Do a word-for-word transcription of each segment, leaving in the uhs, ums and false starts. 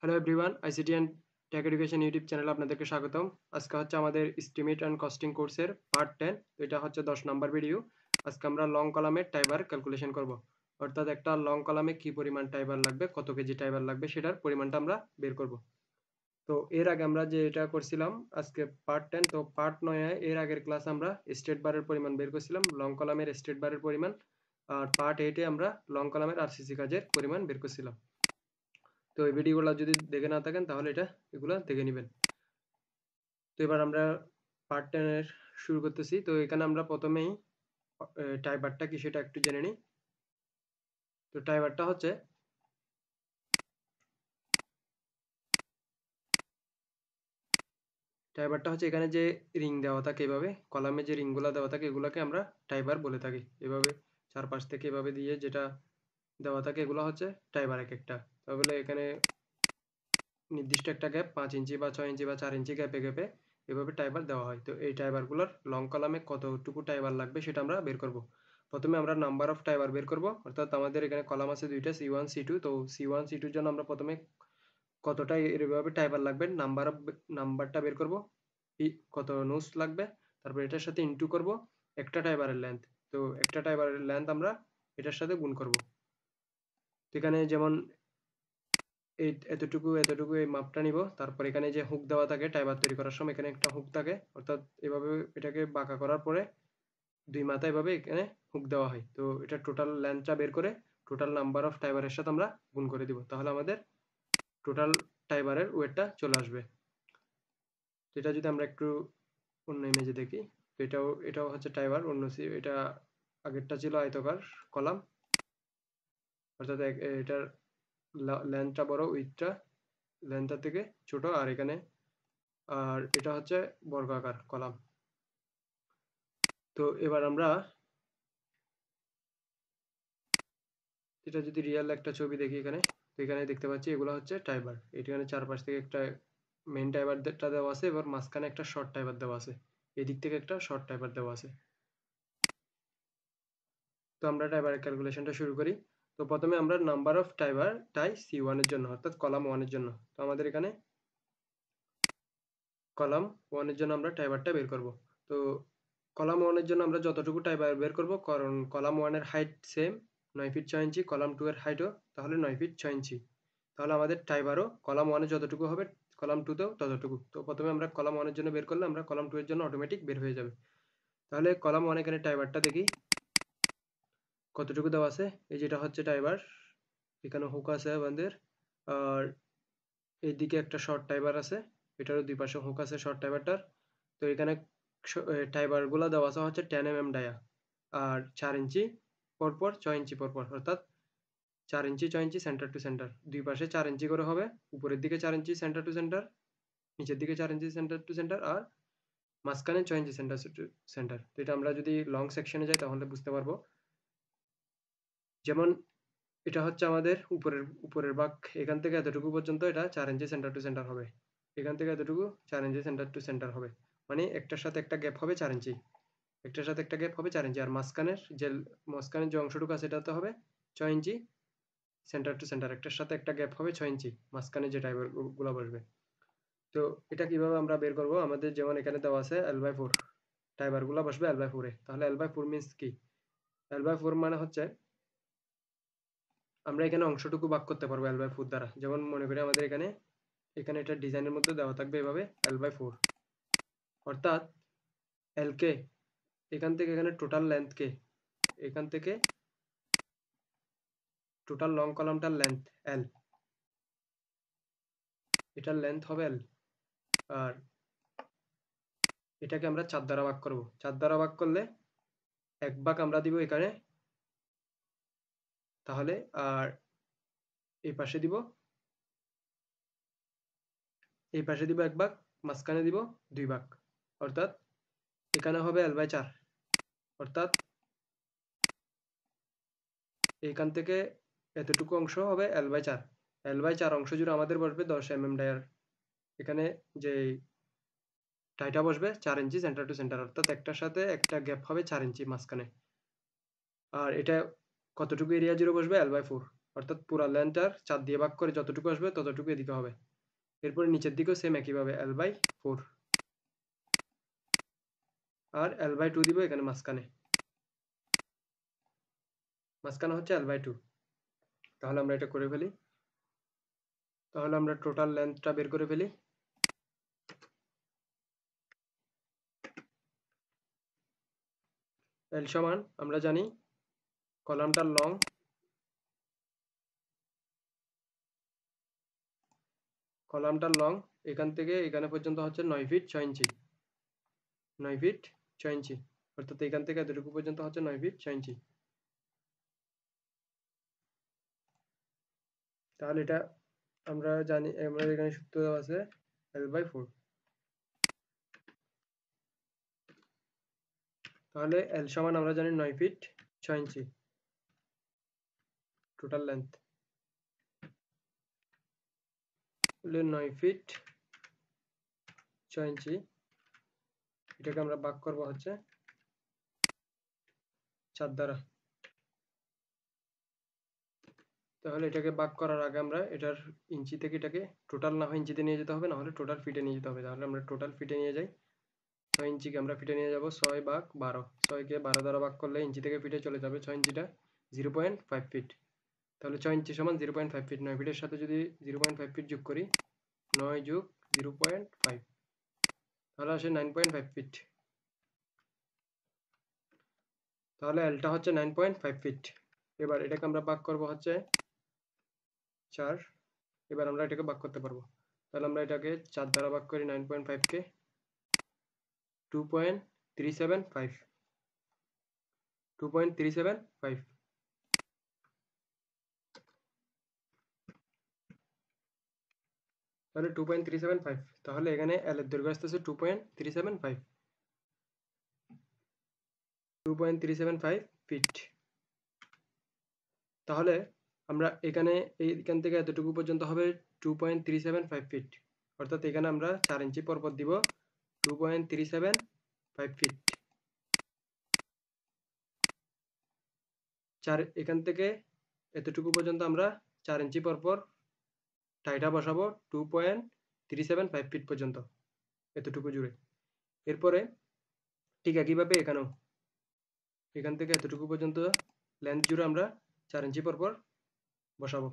Hello everyone, ICT and tech education YouTube চ্যানেলে আপনাদেরকে স্বাগতম। আজকে হচ্ছে আমাদের এস্টিমেট অ্যান্ড কস্টিং কোর্সের পার্ট টেন। তো এটা হচ্ছে দশ নাম্বার ভিডিও। আজকে আমরা লং কলামের টাইবার ক্যালকুলেশন করব। অর্থাৎ একটা লং কলামে কি পরিমাণ টাইবার লাগবে, কত কেজি টাইবার লাগবে সেটার পরিমাণটা আমরা বের করব। তো এর আগে আমরা যে এটা করছিলাম আজকে পার্ট টেন, তো পার্ট নয় এর আগের ক্লাস আমরা স্টেট বারের পরিমাণ বের করছিলাম, লং কলামের স্টেট বারের পরিমাণ। আর পার্ট এইটে আমরা লং কলামের আরসিসি কাজের পরিমাণ বের করছিলাম। তো এই ভিডিওগুলো যদি দেখে না থাকেন তাহলে এটা এগুলো দেখে নেবেন। তো এবার আমরা পার্ট টেন এর শুরু করতেছি। তো এখানে আমরা প্রথমেই টাইবারটা কি সেটা একটু জেনে নিই। তো টাইবারটা হচ্ছে টাইবারটা হচ্ছে এখানে যে রিং দেওয়া থাকে, এভাবে কলামে যে রিংগুলো দেওয়া থাকে এগুলোকে আমরা টাইবার বলে থাকি। এভাবে চারপাশ থেকে এভাবে দিয়ে যেটা দেওয়া থাকে এগুলো হচ্ছে টাইবার এক একটা। তাহলে এখানে নির্দিষ্ট একটা গ্যাপ পাঁচ ইঞ্চি বা ছয় ইঞ্চি বা চার ইঞ্চি গ্যাপে গ্যাপে এভাবে টাইবার দেওয়া হয়। তো এই টাইবারগুলোর লং কলামে কতটুকু টাইবার লাগবে সেটা আমরা বের করব। প্রথমে আমরা নাম্বার অফ টাইবার বের করব, অর্থাৎ আমাদের এখানে কলাম আছে দুইটা, সি ওয়ান সি টু। তো সি ওয়ান সি টুর জন্য আমরা প্রথমে কতটা এভাবে টাইবার লাগবে নাম্বার অফ নাম্বারটা বের করব, কত নোস লাগবে, তারপর এটার সাথে ইনটু করব একটা টাইবারের লেন্থ। তো একটা টাইবারের লেন্থ আমরা এটার সাথে গুণ করব। তো এখানে যেমন এই এতটুকু এতটুকু এই মাপটা নিব। তারপর এখানে যে হুক দেওয়া থাকে টাইবার তৈরি করার সময় এখানে একটা হুক থাকে, অর্থাৎ এভাবে এটাকে বাঁকা করার পরে দুই মাথা এভাবে এখানে হুক দেওয়া হয়। তো এটা টোটাল লেন্থটা বের করে টোটাল নাম্বার অফ টাইবারের সাথে আমরা গুণ করে দিব, তাহলে আমাদের টোটাল টাইবারের ওয়েটটা চলে আসবে। তো এটা যদি আমরা একটু অন্য ইমেজে দেখি, তো এটাও এটাও হচ্ছে টাইবার অন্য সি, এটা আগেরটা ছিল আয়তকার কলাম, অর্থাৎ এটার লেন্থটা বড়, উইথটা লেন্থটা থেকে ছোট, আর এখানে আর এটা হচ্ছে বর্গাকার কলাম। তো এবার আমরা এটা যদি রিয়েল একটা ছবি দেখি এখানে, তো এখানে দেখতে পাচ্ছি এগুলো হচ্ছে টাইবার। এখানে চারপাশ থেকে একটা মেইন টাইবারটা দেওয়া আছে, এবার মাঝখানে একটা শর্ট টাইবার দেওয়া আছে, এদিক থেকে একটা শর্ট টাইবার দেওয়া আছে। তো আমরা টাইবারের ক্যালকুলেশনটা শুরু করি। তো প্রথমে আমরা number of tie bar tie C ওয়ানের জন্য, অর্থাৎ কলাম ওয়ানের জন্য। তো আমাদের এখানে কলাম ওয়ানের জন্য আমরা টাইবারটা বের করব। তো কলাম ওয়ানের জন্য আমরা যতটুকু টাইবার বের করব, কারণ কলাম ওয়ানের হাইট সেম নয় ফিট ছয় ইঞ্চি, কলাম টু এর হাইটও তাহলে নয় ফিট ছয় ইঞ্চি, তাহলে আমাদের টাইবারও কলাম ওয়ানে যতটুকু হবে কলাম টুতেও ততটুকু। তো প্রথমে আমরা কলাম ওয়ানের জন্য বের করলে আমরা কলাম টু এর জন্য অটোমেটিক বের হয়ে যাবে। তাহলে কলাম ওয়ান এখানে টাইবারটা দেখি কতটুকু দেওয়া আছে। এই যেটা হচ্ছে টাইবার, এখানে হুক আছে আমাদের, আর এইদিকে একটা শর্ট টাইবার আছে, এটারও দুই পাশে হুক আছে শর্ট টাইবারটার। তো এখানে টাইবার গুলা দেওয়া আছে হচ্ছে টেন এম এম ডায়া, আর চার ইঞ্চি পরপর ছয় ইঞ্চি পরপর, অর্থাৎ চার ইঞ্চি ছয় ইঞ্চি সেন্টার টু সেন্টার, দুই পাশে চার ইঞ্চি করে হবে, উপরের দিকে চার ইঞ্চি সেন্টার টু সেন্টার, নিচের দিকে চার ইঞ্চি সেন্টার টু সেন্টার, আর মাঝখানে ছয় ইঞ্চি সেন্টার টু সেন্টার। তো এটা আমরা যদি লং সেকশনে যাই তাহলে বুঝতে পারবো। যেমন এটা হচ্ছে আমাদের উপরের উপরের ভাগ, এখান থেকে এতটুকু পর্যন্ত এটা চার ইঞ্চি সেন্টার টু সেন্টার হবে, এখান থেকে এতটুকু চার ইঞ্চি সেন্টার টু সেন্টার হবে, মানে একটার সাথে একটা গ্যাপ হবে চার ইঞ্চি, একটার সাথে একটা গ্যাপ হবে চার ইঞ্চি, আর মাঝখানের যে মাঝখানের যে অংশটুকু আছে এটাতে হবে ছয় ইঞ্চি সেন্টার টু সেন্টার, একটার সাথে একটা গ্যাপ হবে ছয় ইঞ্চি, মাঝখানে যে টাইবার গুলো বসবে। তো এটা কিভাবে আমরা বের করব, আমাদের যেমন এখানে দেওয়া আছে এল বাই ফোর, টাইবার গুলো বসবে এল বাই ফোরে। তাহলে এল বাই ফোর মিনস কি? এল বাই ফোর মানে হচ্ছে আমরা এখানে অংশটুকু ভাগ করতে পারবো এল বাই ফোর দ্বারা। যেমন মনে করি আমাদের এখানে এখানে এটা ডিজাইনের মধ্যে দেওয়া থাকবে এভাবে এল বাই ফোর, অর্থাৎ এল কে এখান থেকে এখানে টোটাল লেন্থ কে, এখান থেকে টোটাল লং কলামটার লেন্থ এল, এটার লেন্থ হবে এল, আর এটাকে আমরা চার দ্বারা ভাগ করব। চার দ্বারা ভাগ করলে এক ভাগ আমরা দিব এখানে, তাহলে আর এই পাশে দিব এই পাশে দিব এক ভাগ, মাঝখানে দিব দুই ভাগ, অর্থাৎ এখানে হবে এল বাই চার, অর্থাৎ এখান থেকে এতটুকু অংশ হবে এল বাই চার, এল বাই চার অংশ জুড়ে আমাদের বসবে দশ এম এম ডায়ার। এখানে যে টাইটা বসবে চার ইঞ্চি সেন্টার টু সেন্টার, অর্থাৎ একটার সাথে একটা গ্যাপ হবে চার ইঞ্চি মাঝখানে। আর এটা কতটুকু এরিয়া জুড়ে বসবে এল বাই ফোর, অর্থাৎ পুরা লেন্থটার চার দিয়ে ভাগ করে যতটুকু আসবে ততটুকু এদিকে হবে। এরপরে নিচের দিকেও সেম একইভাবে এল বাই ফোর, আর এল বাই টু দিব এখানে মাঝখানে, মাঝখানে হচ্ছে এল বাই টু। তাহলে আমরা এটা করে ফেলি, তাহলে আমরা টোটাল লেন্থটা বের করে ফেলি। এল সমান আমরা জানি কলামটার লং কলামটার লং এখান থেকে এখানে পর্যন্ত হচ্ছে নয় ফিট ছয় ইঞ্চি, নয় ফিট ছয় ইঞ্চি, অর্থাৎ এখান থেকে এতটুকু পর্যন্ত হচ্ছে নয় ফিট ছয় ইঞ্চি। তাহলে এটা আমরা জানি, আমরা এখানে সূত্র দেওয়া আছে এল বাই ফোর। তাহলে এল সমান আমরা জানি নয় ফিট ছয় ইঞ্চি টোটাল লেন্থ, তাহলে নয় ফিট ছয় ইঞ্চি, এটাকে আমরা ভাগ করব হচ্ছে চার দ্বারা। তাহলে এটাকে ভাগ করার আগে আমরা এটার ইঞ্চি থেকে এটাকে টোটাল না হয় ইঞ্চিতে নিয়ে যেতে হবে, না হলে টোটাল ফিটে নিয়ে যেতে হবে। তাহলে আমরা টোটাল ফিটে নিয়ে যাই, ছয় ইঞ্চিকে আমরা ফিটে নিয়ে যাব ছয় ভাগ বারো, ছয়কে বারো দ্বারা ভাগ করলে ইঞ্চি থেকে ফিটে চলে যাবে, ছয় ইঞ্চিটা জিরো পয়েন্ট ফাইভ ফিট। তাহলে ছয় ইঞ্চি সমান জিরো পয়েন্ট ফাইভ ফিট, নয় ফিটের সাথে যদি জিরো পয়েন্ট ফাইভ ফিট যোগ করি, নয় যোগ জিরো পয়েন্ট ফাইভ, তাহলে আসে নাইন পয়েন্ট ফাইভ ফিট। তাহলে এলটা হচ্ছে নাইন পয়েন্ট ফাইভ ফিট। এবার এটাকে আমরা ভাগ করব হচ্ছে চার, এবার আমরা এটাকে ভাগ করতে পারবো। তাহলে আমরা এটাকে চার দ্বারা ভাগ করি নাইন পয়েন্ট ফাইভকে, two point three seven five, two point three seven five. তাহলে two point three seven five, তাহলে এখানে এল এর দৈর্ঘ্য আসতেছে two point three seven five, two point three seven five feet. তাহলে আমরা এখানে এইখান থেকে এতটুকু পর্যন্ত হবে two point three seven five feet, অর্থাৎ এখানে আমরা চার ইঞ্চি পরপর দিব two point three seven five feet. চার এখান থেকে এতটুকু পর্যন্ত আমরা চার ইঞ্চি পরপর টাইটা বসাবো two point three seven five feet পর্যন্ত, এতটুকু জুড়ে। এরপরে ঠিক একইভাবে এখানেও এখান থেকে এতটুকু পর্যন্ত লেন্থ জুড়ে আমরা চার ইঞ্চি পরপর বসাবো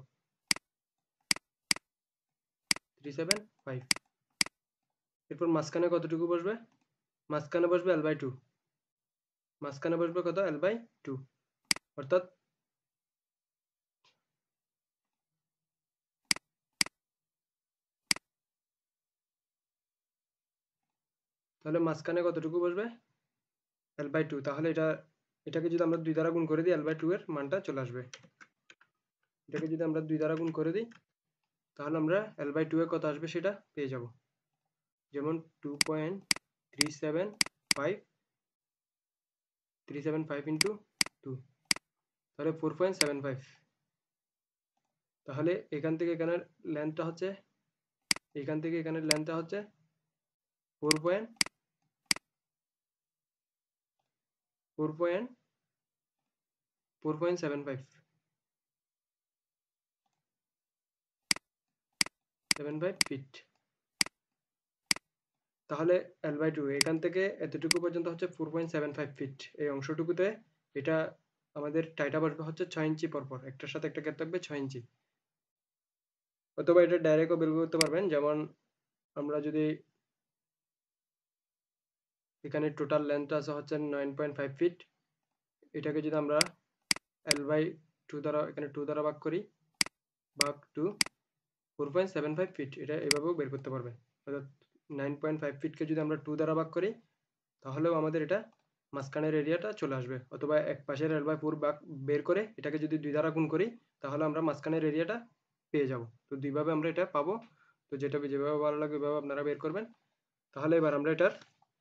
থ্রি সেভেন ফাইভ। এরপর মাঝখানে কতটুকু বসবে, মাঝখানে বসবে এল বাই টু, মাঝখানে বসবে কত এল বাই টু, অর্থাৎ তাহলে মাঝখানে কতটুকু বসবে এল বাই টু। তাহলে এটা এটাকে যদি আমরা দুই দ্বারা গুণ করে দিই এল বাই টু এর মানটা চলে আসবে। এটাকে যদি আমরা দুই দ্বারা গুণ করে দিই তাহলে আমরা এল বাই টু এর কত আসবে সেটা পেয়ে যাব, যেমন two point three seven five, three seven five into two, তাহলে ফোর পয়েন্ট সেভেন ফাইভ। তাহলে এখান থেকে এখানের লেন্থটা হচ্ছে, এখান থেকে এখানের লেন্থটা হচ্ছে four point four point four point seven five, seven five feet. তাহলে এল বাই টু এখান থেকে এতটুকু পর্যন্ত হচ্ছে four point seven five feet, এই অংশটুকুতে এটা আমাদের টাইটা বসবে হচ্ছে ছয় ইঞ্চি পরপর, একটার সাথে একটা গ্যাপ থাকবে ছয় ইঞ্চি। অথবা এটা ডাইরেক্টও বের করতে পারবেন, যেমন আমরা যদি এখানে টোটাল লেন্থ আছে হচ্ছে নাইন পয়েন্ট ফাইভ ফিট, এটাকে যদি আমরা এল বাই টু দ্বারা এখানে টু দ্বারা ভাগ করি, ভাগ two four point seven five feet, এটা এভাবেও বের করতে পারবেন। অর্থাৎ নাইন পয়েন্ট ফাইভ ফিটকে যদি আমরা টু দ্বারা ভাগ করি তাহলেও আমাদের এটা মাঝখানের এরিয়াটা চলে আসবে। অথবা এক পাশের এল বাই ফোর ভাগ বের করে এটাকে যদি দুই দ্বারা গুণ করি তাহলে আমরা মাঝখানের এরিয়াটা পেয়ে যাব। তো দুইভাবে আমরা এটা পাবো। তো যেটা যেভাবে ভালো লাগে ওইভাবে আপনারা বের করবেন। তাহলে এবার আমরা এটার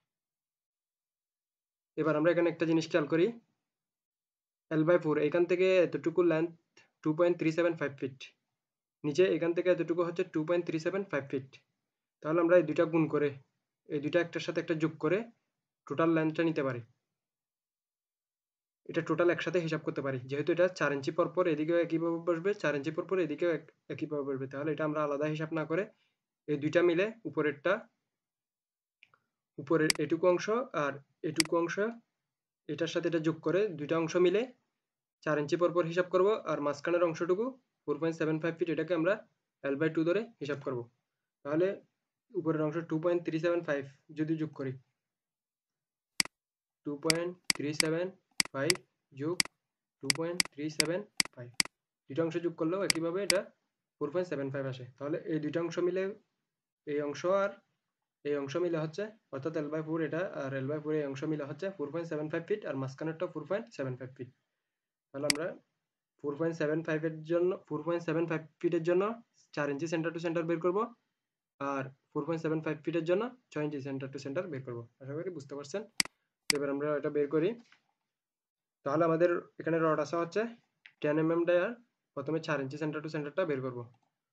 এবার আমরা এখানে একটা জিনিস খেয়াল করি, এল বাই ফোর এখান থেকে এতটুকু length two point three seven five feet, নিচে এখান থেকে এতটুকু হচ্ছে two point three seven five feet. তাহলে আমরা এই দুইটা গুণ করে এই দুইটা একটার সাথে একটা যোগ করে টোটাল লেন্থটা নিতে পারি। এটা টোটাল একসাথে হিসাব করতে পারি, যেহেতু এটা চার ইঞ্চি পর পর এদিকেও একইভাবে বসবে, চার ইঞ্চি পর পর এদিকেও একইভাবে বসবে, তাহলে এটা আমরা আলাদা হিসাব না করে এই দুইটা মিলে উপরেরটা, উপরের এটুকু অংশ আর এটুকু অংশ এটার সাথে এটা যোগ করে দুইটা অংশ মিলে চার ইঞ্চি পর পর হিসাব করব, আর মাঝখানের অংশটুকু four point seven five feet এটাকে আমরা এল বাই টু ধরে হিসাব করব। তাহলে উপরের অংশ two point three seven five যদি যোগ করি, two point three seven five যোগ two point three seven five, দুইটা অংশ যোগ করলেও একইভাবে এটা ফোর পয়েন্ট সেভেন ফাইভ আসে। তাহলে এই দুইটা অংশ মিলে এই অংশ আর এই অংশ মিলে হচ্ছে, অর্থাৎ এল বাই ফোর এটা আর এল বাই ফোর এই অংশ মিলে হচ্ছে four point seven five feet, আর মাঝখানেরটা four point seven five feet. তাহলে আমরা ফোর পয়েন্ট সেভেন ফাইভ এর জন্য ফোর পয়েন্ট সেভেন ফাইভ ফিটের জন্য চার ইঞ্চি সেন্টার টু সেন্টার বের করব, আর ফোর পয়েন্ট সেভেন ফাইভ ফিটের জন্য ছয় ইঞ্চি সেন্টার টু সেন্টার বের করব। আশা করি বুঝতে পারছেন। এবার আমরা এটা বের করি। তাহলে আমাদের এখানে রড আসা হচ্ছে টেন এম এম ডায়ার, প্রথমে চার ইঞ্চি সেন্টার টু সেন্টারটা বের করব।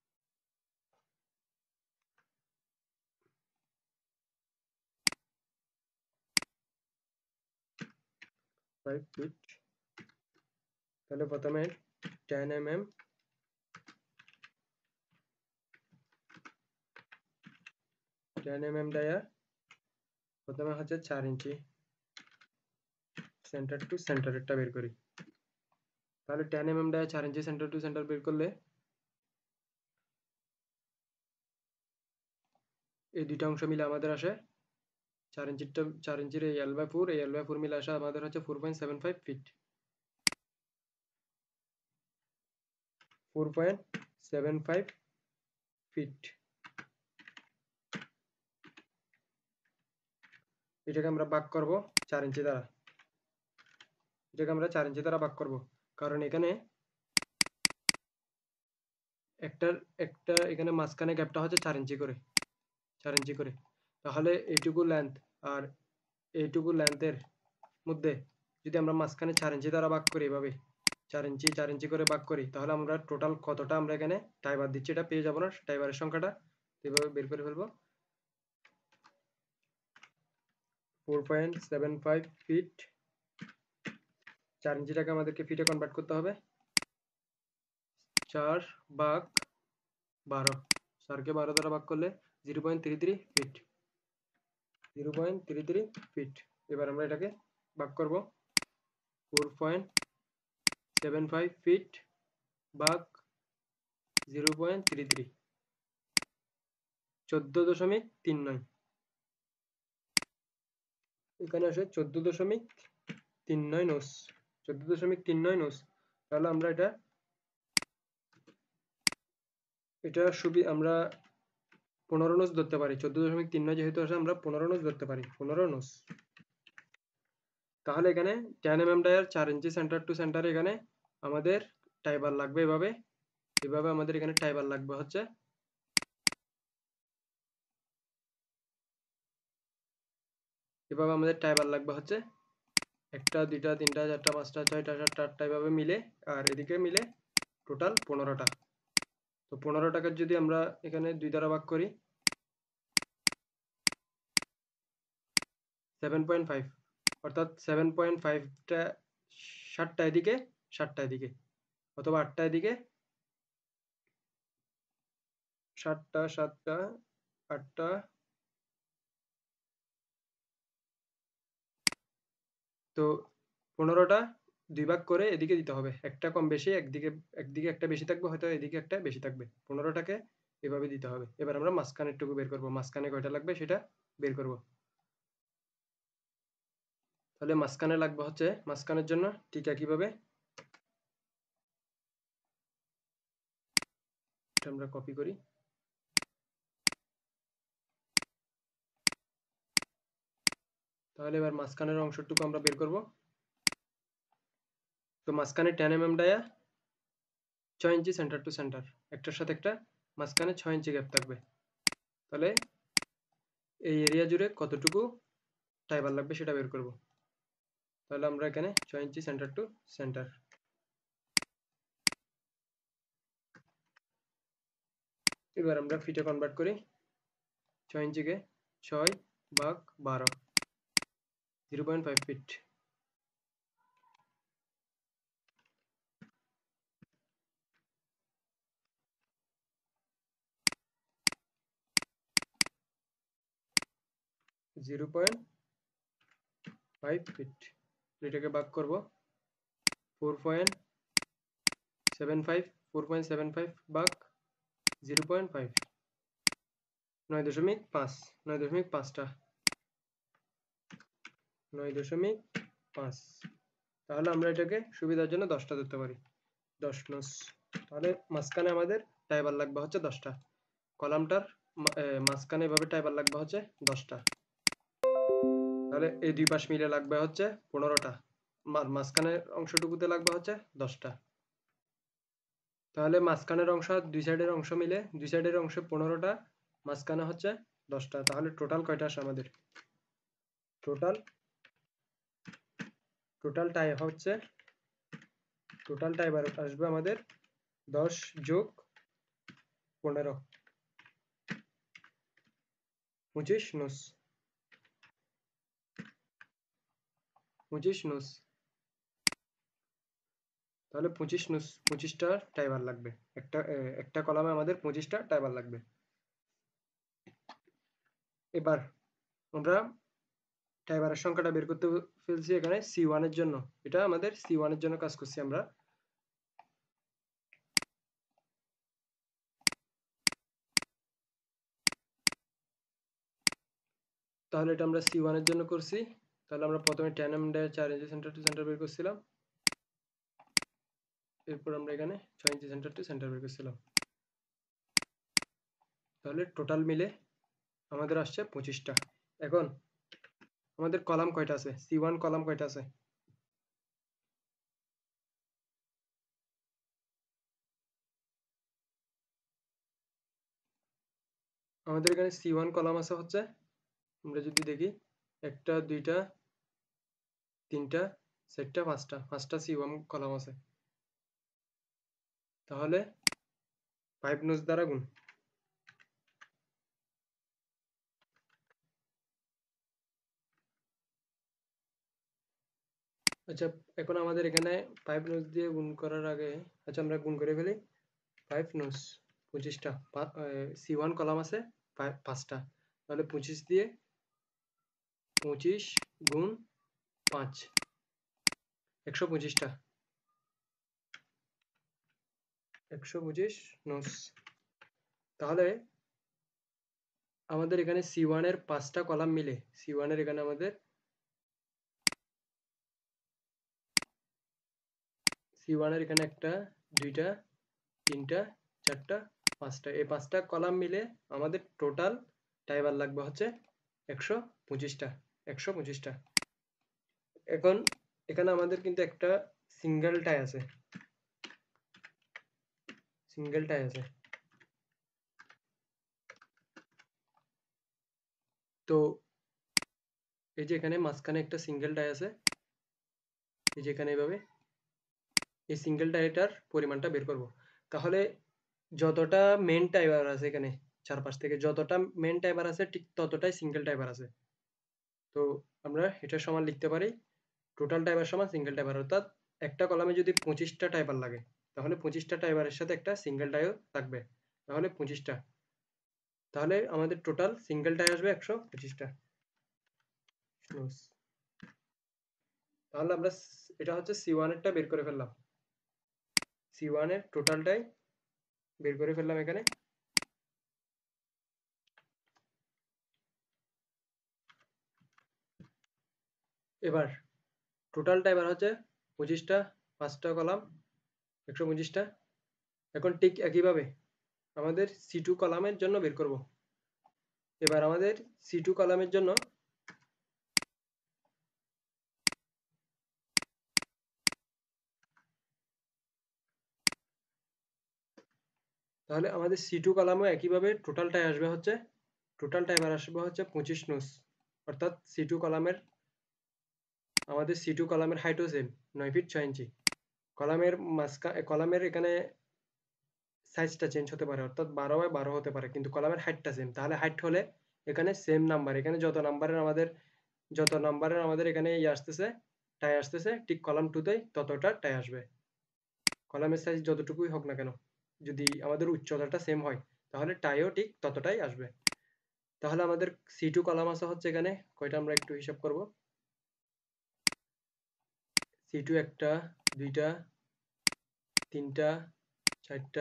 ফাইভ ফিট, তাহলে প্রথমে ten M M ten M M ডায়ার, প্রথমে হচ্ছে চার ইঞ্চি সেন্টার টু সেন্টারেরটা বের করি। তাহলে টেন এম এম ডায়ার চার ইঞ্চি সেন্টার টু সেন্টার বের করলে এই দুইটা অংশ মিলে আমাদের আসে চার ইঞ্চিটা, চার ইঞ্চির এই এল বাই ফোর, এই এল বাই ফোর মিলে আসা আমাদের হচ্ছে four point seven five feet, four point seven five feet. এটাকে আমরা ভাগ করব চার ইঞ্চি দ্বারা, এটাকে আমরা চার ইঞ্চি দ্বারা ভাগ করব, কারণ এখানে একটার একটা এখানে মাঝখানে গ্যাপটা হচ্ছে চার ইঞ্চি করে, চার ইঞ্চি করে। তাহলে এইটুকু লেন্থ আর এইটুকু লেন্থের মধ্যে যদি আমরা মাঝখানে চার ইঞ্চি দ্বারা ভাগ করি, এভাবে চার ইঞ্চি চার ইঞ্চি করে ভাগ করি, তাহলে আমরা টোটাল কতটা আমরা এখানে টাইবার দিচ্ছি এটা পেয়ে যাবো না, টাইবারের সংখ্যাটা এভাবে বের করে ফেলবো। Four point seven five feet, চার ইঞ্চিটাকে আমাদেরকে ফিটে কনভার্ট করতে হবে, চার ভাগ বারো, চারকে বারো দ্বারা ভাগ করলে zero point three three feet, zero point three three feet. এবার আমরা এটাকে ভাগ করব, four point seven five feet ভাগ জিরো পয়েন্ট থ্রি থ্রি, চোদ্দ দশমিক তিন নয়, এখানে আসে চোদ্দ দশমিক তিন নয় নোস, চোদ্দ দশমিক তিন নয় নোস। তাহলে আমরা এটা এটা সুবি আমরা পনেরো নোস ধরতে পারি, চোদ্দ দশমিক তিন নয় যেহেতু আসে আমরা পনেরো নোস ধরতে পারি, পনেরো নোস। তাহলে এখানে টেন এম এম ডায়ার চার ইঞ্চি সেন্টার টু সেন্টার, এখানে আমাদের টাইবার লাগবে এভাবে, এভাবে আমাদের এখানে টাইবার লাগবে হচ্ছে এভাবে আমাদের টাইবার লাগবে হচ্ছে একটা দুইটা তিনটা চারটা পাঁচটা ছয়টা সাতটা আটটা এভাবে মিলে, আর এদিকে মিলে টোটাল পনেরোটা। তো পনেরো টাকার যদি আমরা এখানে দুই দ্বারা ভাগ করি, সেভেন পয়েন্ট ফাইভ, অর্থাৎ সেভেন পয়েন্ট ফাইভটা ষাটটা এদিকে ষাটটা এদিকে, অথবা আটটা এদিকে সাতটা সাতটা আটটা, তো পনেরোটা দুই ভাগ করে এদিকে দিতে হবে, একটা কম বেশি একদিকে, একদিকে একটা বেশি থাকবে, হয়তো এদিকে একটা বেশি থাকবে, পনেরোটাকে এভাবে দিতে হবে। এবার আমরা মাঝখানের টুকু বের করবো, মাঝখানে কয়টা লাগবে সেটা বের করব। তাহলে মাঝখানে লাগবে হচ্ছে, মাঝখানের জন্য ঠিক একইভাবে এটা আমরা কপি করি, তাহলে এবার মাঝখানের অংশটুকু আমরা বের করব। তো মাঝখানে টেন এম এম ডায়া ছয় ইঞ্চি সেন্টার টু সেন্টার, একটার সাথে একটা মাঝখানে ছয় ইঞ্চি গ্যাপ থাকবে, তাহলে এই এরিয়া জুড়ে কতটুকু টাইবার লাগবে সেটা বের করব। তাহলে আমরা এখানে ছয় ইঞ্চি সেন্টার টু সেন্টার, এবার আমরা ফিটে কনভার্ট করি, ছয় ইঞ্চিকে ছয় ভাগ বারো, zero point five feet. Zero point five feet. এটাকে ভাগ করব four point seven five, four point seven five ভাগ জিরো পয়েন্ট ফাইভ, নয় দশমিক পাঁচ, নয় দশমিক পাঁচটা, নয় দশমিক পাঁচ। তাহলে আমরা এটাকে সুবিধার জন্য দশটা ধরতে পারি, দশ নস। তাহলে মাঝখানে আমাদের টাইবার লাগবে হচ্ছে দশটা, কলামটার মাঝখানে এভাবে টাইবার লাগবে হচ্ছে দশটা। তাহলে এই দুই পাশ মিলে লাগবে হচ্ছে পনেরোটা, মাঝখানের অংশটুকুতে লাগবে হচ্ছে দশটা। তাহলে মাঝখানের অংশ দুই সাইডের অংশ মিলে দুই সাইডের অংশ পনেরোটা, মাঝখানে হচ্ছে দশটা। তাহলে টোটাল কয়টা আসে আমাদের? টোটাল টোটাল টাই হচ্ছে টোটাল টাইবার আসবে আমাদের দশ যোগ পনেরো, পঁচিশ নস, পঁচিশ নস। তাহলে পঁচিশ নস, পঁচিশটা টাইবার লাগবে একটা একটা কলামে আমাদের পঁচিশটা টাইবার লাগবে। এবার আমরা টাইবারের সংখ্যাটা বের করতে ফেলছি এখানে সি ওয়ান এর জন্য, এটা আমাদের সি ওয়ান এর জন্য কাজ করছি আমরা। তাহলে এটা আমরা সি ওয়ান এর জন্য করছি। তাহলে আমরা প্রথমে টেন এম ডে চার ইঞ্চি সেন্টার টু সেন্টার বের করছিলাম, এরপর আমরা এখানে ছয় ইঞ্চি সেন্টার টু সেন্টার বের করছিলাম। তাহলে টোটাল মিলে আমাদের আসছে পঁচিশটা। এখন আমাদের কলাম কয়টা আছে? সি ওয়ান কলাম কয়টা আছে? আমাদের এখানে সি ওয়ান কলাম আছে হচ্ছে, আমরা যদি দেখি একটা দুইটা তিনটা চারটা পাঁচটা, পাঁচটা সি ওয়ান কলাম আছে। তাহলে ফাইভ নোজ দ্বারা গুণ। আচ্ছা, এখন আমাদের এখানে ফাইভ নোজ দিয়ে গুণ করার আগে, আচ্ছা আমরা গুণ করে ফেলি। ফাইভ নোজ পঁচিশটা, সি ওয়ান কলাম আছে পাঁচটা, তাহলে পঁচিশ দিয়ে পঁচিশ গুণ পাঁচ, একশো পঁচিশটা, একশো পঁচিশ নোস। তাহলে আমাদের এখানে সি ওয়ান এর পাঁচটা কলাম মিলে, সি ওয়ান এর এখানে আমাদের সি ওয়ান এর এখানে একটা দুইটা তিনটা চারটা পাঁচটা, এই পাঁচটা কলাম মিলে আমাদের টোটাল টাইবার লাগবে হচ্ছে একশো পঁচিশটা, একশো পঁচিশটা। এখন এখানে আমাদের কিন্তু একটা সিঙ্গেল টাই আছে, সিঙ্গেল টাই আছে। তো এই যে এখানে মাঝখানে একটা সিঙ্গেল টাই আছে, এই যে এখানে এইভাবে এই সিঙ্গেল টাইটার পরিমাণটা বের করব। তাহলে যতটা মেন টাইবার আছে এখানে চারপাশ থেকে, যতটা মেন টাইবার আছে ঠিক ততটাই সিঙ্গেল টাইবার আছে। তো আমরা এটা সমান লিখতে পারি টোটাল টাইবার সমান সিঙ্গেল টাইবার, অর্থাৎ একটা কলামে যদি পঁচিশটা টাইবার লাগে তাহলে পঁচিশটা টাইবারের সাথে একটা সিঙ্গেল টাইও থাকবে, তাহলে পঁচিশটা। তাহলে আমাদের টোটাল সিঙ্গেল টাই আসবে একশো পঁচিশটা। তাহলে আমরা এটা হচ্ছে সি ওয়ান এরটা বের করে ফেললাম, সি ওয়ান এর টোটালটাই বের করে ফেললাম এখানে। এবার টোটালটা এবার হচ্ছে পঁচিশটা, পাঁচটা কলাম একশো পঁচিশটা। এখন ঠিক একইভাবে আমাদের সি টু কলামের জন্য বের করব। এবার আমাদের সি টু কলামের জন্য তাহলে আমাদের সি টু কলামও একইভাবে টোটালটাই আসবে হচ্ছে, টোটালটা এবার আসবে হচ্ছে পঁচিশ নোস, অর্থাৎ সি টু কলামের আমাদের সি টু কলামের হাইটও সেম নয় ফিট ছয় ইঞ্চি। কলামের মাঝখানে কলামের এখানে সাইজটা চেঞ্জ হতে পারে, অর্থাৎ বারো বাই বারো হতে পারে, কিন্তু কলামের হাইটটা সেম। তাহলে হাইট হলে এখানে সেম নাম্বার, এখানে যত নাম্বারের আমাদের যত নাম্বারের আমাদের এখানে ইয়ে আসতেছে টাই আসতেছে, ঠিক কলাম টুতেই ততটা টাই আসবে। কলামের সাইজ যতটুকুই হোক না কেন, যদি আমাদের উচ্চতাটা সেম হয় তাহলে টাইও ঠিক ততটাই আসবে। তাহলে আমাদের সি টু কলাম আছে হচ্ছে এখানে কয়টা, আমরা একটু হিসাব করব। সি টু একটা, দুইটা, তিনটা, চারটা,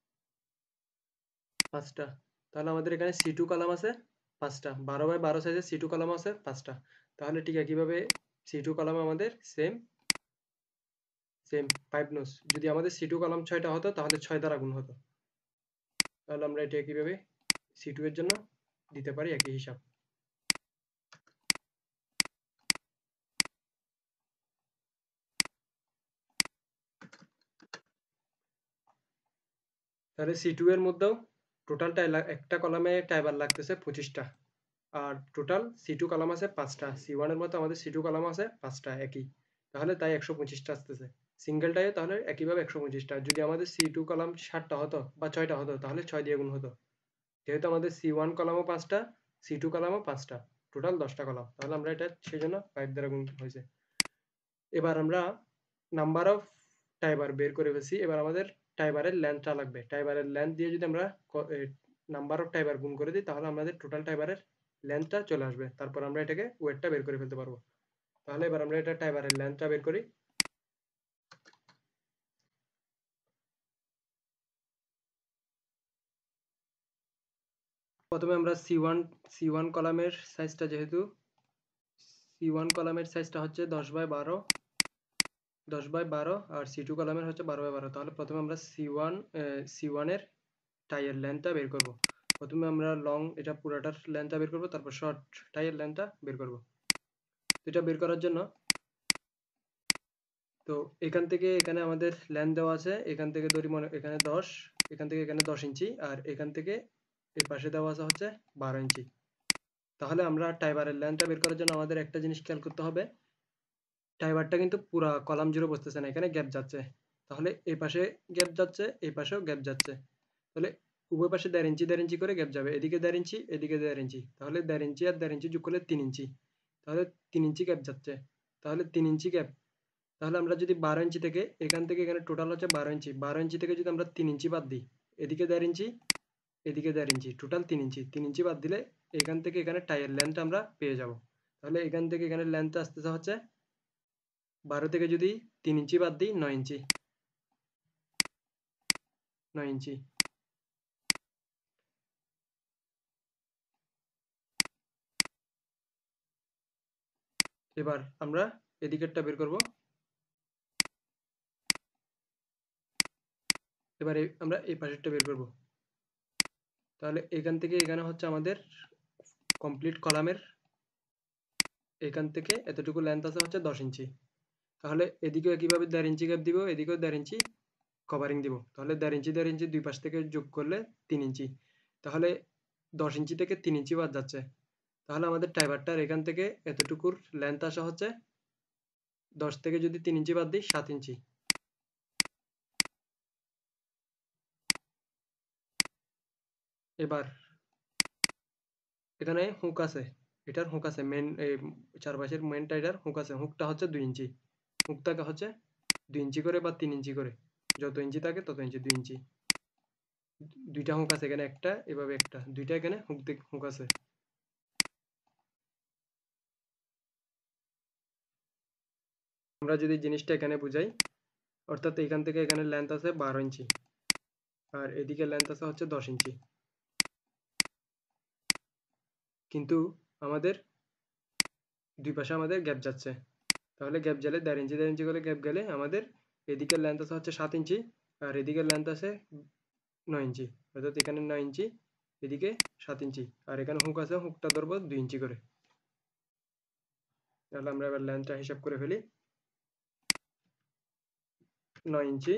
পাঁচটা। তাহলে আমাদের এখানে সি টু কলাম আছে পাঁচটা, বারো বাই বারো সাইজের সি টু কলাম আছে পাঁচটা। তাহলে ঠিক একইভাবে সি টু কলাম আমাদের সেম সেম ফাইভ নোস। যদি আমাদের সি টু কলাম ছয়টা হতো তাহলে ছয় দ্বারা গুণ হতো। তাহলে আমরা এটা একইভাবে সি টু এর জন্য দিতে পারি একই হিসাব। তাহলে সি টু এর মধ্যেও টোটাল একটা কলামে টাইবার লাগতেছে পঁচিশটা, আর টোটাল সি টু কলাম আছে পাঁচটা। সি ওয়ান এর মতো আমাদের সি টু কলাম আছে পাঁচটা একই, তাহলে তাই একশো পঁচিশটা আসতেছে সিঙ্গেলটাই। তাহলে একইভাবে একশো পঁচিশটা। যদি আমাদের সি টু কলাম ষাটটা হতো বা ছয়টা হতো তাহলে ছয় দিয়ে গুণ হতো। যেহেতু আমাদের সি ওয়ান কলামও পাঁচটা, সি টু কলামও পাঁচটা, টোটাল দশটা কলাম, তাহলে আমরা এটা সেই জন্য ফাইভ দ্বারা গুণ হয়েছে। এবার আমরা নাম্বার অফ টাইবার বের করে ফেলছি। এবার আমাদের টাইবারের লেন্থটা লাগবে। টাইবারের লেন্থ দিয়ে যদি আমরা নাম্বার অফ টাইবার গুণ করে দিই তাহলে আমাদের টোটাল টাইবারের লেন্থটা চলে আসবে। তারপর আমরা এটাকে ওয়েটটা বের করে ফেলতে পারবো। তাহলে এবার আমরা এটা টাইবারের লেন্থটা বের করি। প্রথমে আমরা সি ওয়ান সি ওয়ান কলামের সাইজটা, যেহেতু সি ওয়ান কলামের সাইজটা হচ্ছে দশ বাই বারো দশ বাই বারো আর সি টু কলামের হচ্ছে বারো বাই বারো। তাহলে প্রথমে আমরা সি ওয়ান সি ওয়ানের টাইয়ের লেন্থটা বের করব। প্রথমে আমরা লং এটা পুরাটার লেন্থটা বের করব, তারপর শর্ট টাইয়ের লেন্থটা বের করব। এটা বের করার জন্য তো এখান থেকে এখানে আমাদের লেন্থ দেওয়া আছে, এখান থেকে ধরি মনে এখানে দশ, এখান থেকে এখানে দশ ইঞ্চি, আর এখান থেকে এই পাশে দেওয়া আছে হচ্ছে বারো ইঞ্চি। তাহলে আমরা টাইবারের লেন্থটা বের করার জন্য আমাদের একটা জিনিস খেয়াল করতে হবে, টাইবারটা কিন্তু পুরা কলাম জুড়ে বসতেছে না, এখানে গ্যাপ যাচ্ছে। তাহলে এই পাশে গ্যাপ যাচ্ছে, এই পাশেও গ্যাপ যাচ্ছে। তাহলে উভয় পাশে দেড় ইঞ্চি দেড় ইঞ্চি করে গ্যাপ যাবে, এদিকে দেড় ইঞ্চি এদিকে দেড় ইঞ্চি, তাহলে দেড় ইঞ্চি আর দেড় ইঞ্চি যোগ করলে তিন ইঞ্চি। তাহলে তিন ইঞ্চি গ্যাপ যাচ্ছে, তাহলে তিন ইঞ্চি গ্যাপ। তাহলে আমরা যদি বারো ইঞ্চি থেকে এখান থেকে এখানে টোটাল হচ্ছে বারো ইঞ্চি, বারো ইঞ্চি থেকে যদি আমরা তিন ইঞ্চি বাদ দিই, এদিকে দেড় ইঞ্চি এদিকে দেড় ইঞ্চি, টোটাল তিন ইঞ্চি, তিন ইঞ্চি বাদ দিলে এখান থেকে এখানে টাইয়ের লেন্থটা আমরা পেয়ে যাব। তাহলে এখান থেকে এখানে লেন্থ আসতেছে হচ্ছে বারো থেকে যদি তিন ইঞ্চি বাদ দিই নয় ইঞ্চি, নয় ইঞ্চি। এবার আমরা এদিকেরটা বের করব। এবারে আমরা এই পাশেরটা বের করব। তাহলে এখান থেকে এখানে হচ্ছে আমাদের কমপ্লিট কলামের এখান থেকে এতটুকু লেন্থ আছে হচ্ছে দশ ইঞ্চি। তাহলে এদিকেও একইভাবে দেড় ইঞ্চি গ্যাপ দিব, এদিকেও দেড় ইঞ্চি কভারিং দিব। তাহলে দেড় ইঞ্চি দেড় ইঞ্চি দুই পাশ থেকে যোগ করলে তিন ইঞ্চি। তাহলে দশ ইঞ্চি থেকে তিন ইঞ্চি বাদ যাচ্ছে। তাহলে আমাদের টাইবারটার এখান থেকে এতটুকুর লেন্থ আসা হচ্ছে, দশ থেকে যদি তিন ইঞ্চি বাদ দিই সাত ইঞ্চি। এবার এখানে হুক আছে, এটার হুক আছে মেন চারপাশের মেনটা, এটার হুক আছে, হুকটা হচ্ছে দুই ইঞ্চি। হুকটাকে হচ্ছে দুই ইঞ্চি করে বা তিন ইঞ্চি করে, যত ইঞ্চি থাকে তত ইঞ্চি, দুই ইঞ্চি। দুইটা হুক আছে এখানে, একটা এভাবে একটা, দুইটা এখানে হুক হুক আছে। আমরা যদি জিনিসটা এখানে বুঝাই, অর্থাৎ এখান থেকে এখানে লেন্থ আছে বারো ইঞ্চি আর এদিকে লেন্থ আছে হচ্ছে দশ ইঞ্চি, কিন্তু আমাদের দুই পাশে আমাদের গ্যাপ যাচ্ছে। তাহলে গ্যাপ গেলে দেড় ইঞ্চি দেড় ইঞ্চি করে গ্যাপ গেলে আমাদের এদিকের লেন্থ আছে হচ্ছে সাত ইঞ্চি আর এদিকের লেন্থ আছে নয় ইঞ্চি, অর্থাৎ এখানে নয় ইঞ্চি এদিকে সাত ইঞ্চি, আর এখানে হুক আছে, হুকটা ধরবো দুই ইঞ্চি করে। তাহলে আমরা এবার লেন্থটা হিসাব করে ফেলি। নয় ইঞ্চি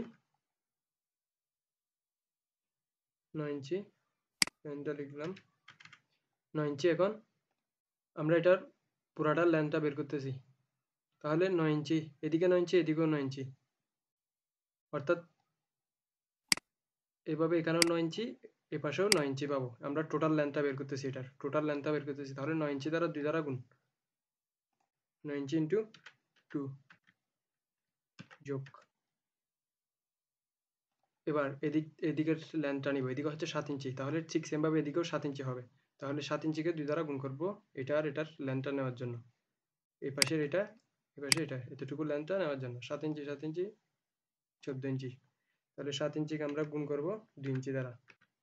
নয় ইঞ্চি লেন্থটা লিখলাম নয় ইঞ্চি। এখন আমরা এটার পুরাটার লেন্থটা বের করতেছি। তাহলে নয় ইঞ্চি, এদিকে নয় ইঞ্চি এদিকেও নয় ইঞ্চি, অর্থাৎ এভাবে এখানেও নয় ইঞ্চি এ পাশেও নয় ইঞ্চি পাবো। আমরা টোটাল লেন্থটা বের করতেছি, এটার টোটাল লেন্থটা বের করতেছি। তাহলে নয় ইঞ্চি দ্বারা দুই দ্বারা গুণ, নয় ইঞ্চি ইন্টু টু যোগ। এবার এদিক এদিকের লেন্থটা নিব, এদিকে হচ্ছে সাত ইঞ্চি, তাহলে ঠিক সেম ভাবে এদিকেও সাত ইঞ্চি হবে। তাহলে সাত ইঞ্চিকে দুই দ্বারা গুণ করব এটা আর এটার লেন্থটা নেওয়ার জন্য, এই পাশের এটা এই পাশে এটা এতটুকু লেন্থটা নেওয়ার জন্য সাত ইঞ্চি সাত ইঞ্চি চোদ্দ ইঞ্চি। তাহলে সাত ইঞ্চিকে আমরা গুণ করব দুই ইঞ্চি দ্বারা,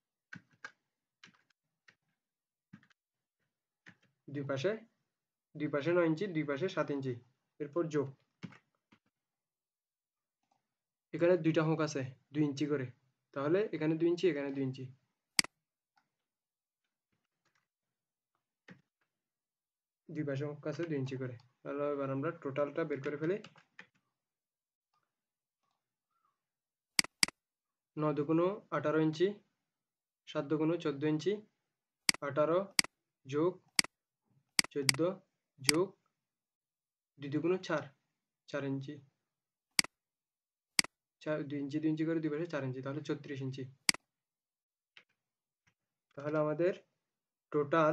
দুই পাশে দুই পাশে নয় ইঞ্চি দুই পাশে সাত ইঞ্চি। এরপর যোগ, এখানে দুইটা হুক আছে দুই ইঞ্চি করে, তাহলে এখানে দুই ইঞ্চি এখানে দুই ইঞ্চি, দুই পাশে হুক আছে দুই ইঞ্চি করে। তাহলে এবার আমরা টোটালটা বের করে ফেলি। নয় দুগুণ আঠারো ইঞ্চি, সাত দুগুণ চোদ্দ ইঞ্চি, আঠারো যোগ চোদ্দ যোগ দুই দুগুণ চার, চার ইঞ্চি, চার দুই ইঞ্চি দুই ইঞ্চি করে দুই পাশে চার ইঞ্চি, তাহলে চৌত্রিশ ইঞ্চি। তাহলে আমাদের টোটাল